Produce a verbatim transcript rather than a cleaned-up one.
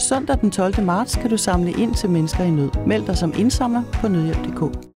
Søndag den tolvte marts kan du samle ind til mennesker i nød. Meld dig som indsamler på nødhjælp punktum d k.